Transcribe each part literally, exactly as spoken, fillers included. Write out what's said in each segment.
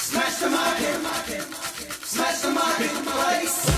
Smash the market, smash the marketplace.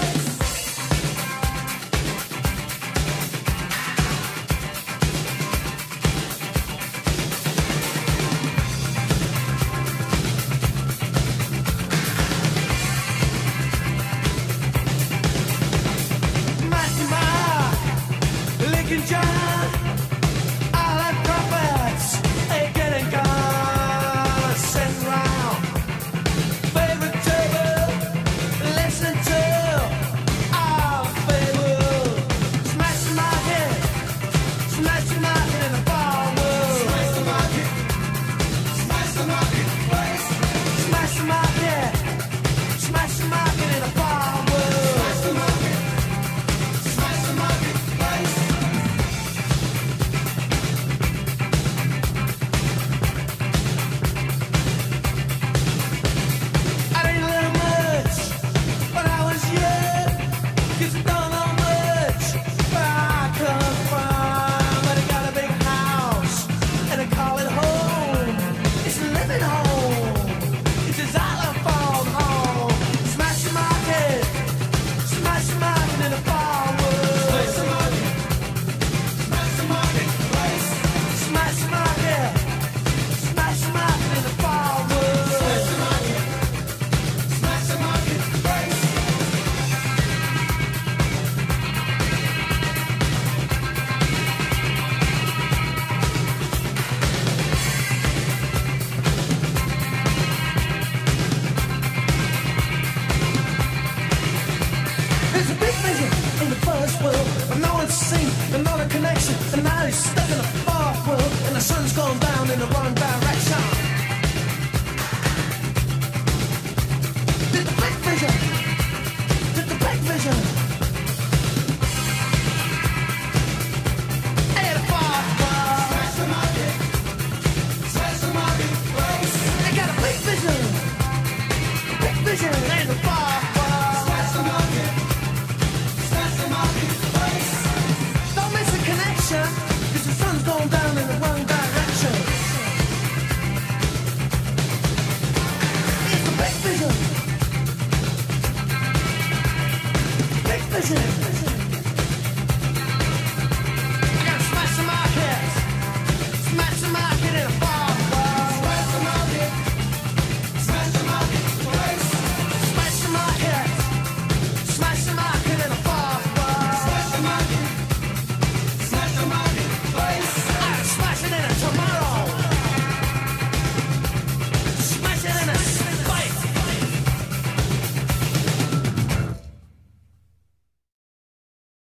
Matthew Mark, Lincoln John, all our prophets, they getting gone, sitting round. Favorite table, listen to our fable. Smash the market, smash the market in the bar world. Smash the market, smash the marketplace. Smash the market, smash the market in the bar world. Smash the market, smash the marketplace. I didn't learn much when I was young, 'cause I don't know much where I come from. But I got a big house and I call it home. It's a living home. It's a xylophone home. Smash the market, smash the market in the bar world. Smash the market, smash the marketplace. Smash the market, smash the market in the bar world. Smash the market, smash the marketplace. There's a big vision in the first world, but no one's seen another connection, and now he's stuck in a fourth world, and the sun's gone down in the wrong direction. There's a big vision